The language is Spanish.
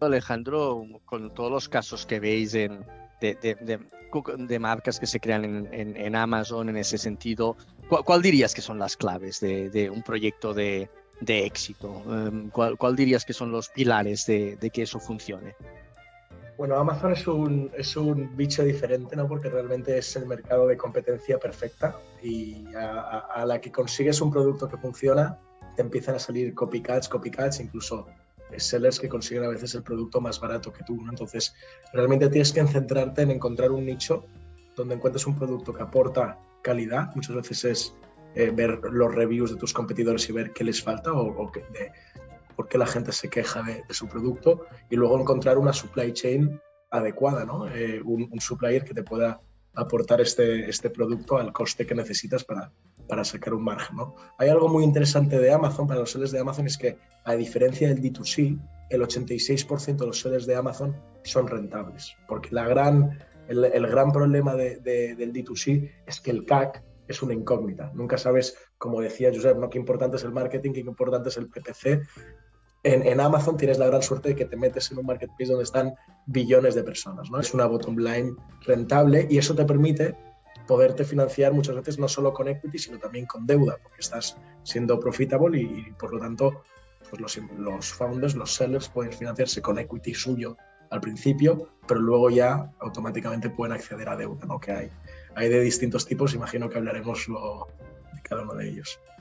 Alejandro, con todos los casos que veis de marcas que se crean en Amazon en ese sentido, ¿cuál dirías que son las claves de un proyecto de éxito? ¿Cuál dirías que son los pilares de que eso funcione? Bueno, Amazon es un bicho diferente, ¿no? Porque realmente es el mercado de competencia perfecta y a la que consigues un producto que funciona, te empiezan a salir copycats, incluso sellers que consiguen a veces el producto más barato que tú, ¿no? Entonces, realmente tienes que centrarte en encontrar un nicho donde encuentres un producto que aporta calidad. Muchas veces es ver los reviews de tus competidores y ver qué les falta o por qué la gente se queja de su producto y luego encontrar una supply chain adecuada, ¿no? Un supplier que te pueda aportar este producto al coste que necesitas para sacar un margen, ¿no? Hay algo muy interesante de Amazon, para los sellers de Amazon, es que a diferencia del D2C, el 86% de los sellers de Amazon son rentables, porque el gran problema del D2C es que el CAC es una incógnita. Nunca sabes, como decía Josep, ¿no? Qué importante es el marketing, qué importante es el PPC. En Amazon tienes la gran suerte de que te metes en un marketplace donde están billones de personas, ¿no? Es una bottom line rentable y eso te permite poderte financiar muchas veces no solo con equity, sino también con deuda, porque estás siendo profitable y por lo tanto pues los founders, los sellers pueden financiarse con equity suyo al principio, pero luego ya automáticamente pueden acceder a deuda, ¿no? Que hay de distintos tipos, imagino que hablaremos luego de cada uno de ellos.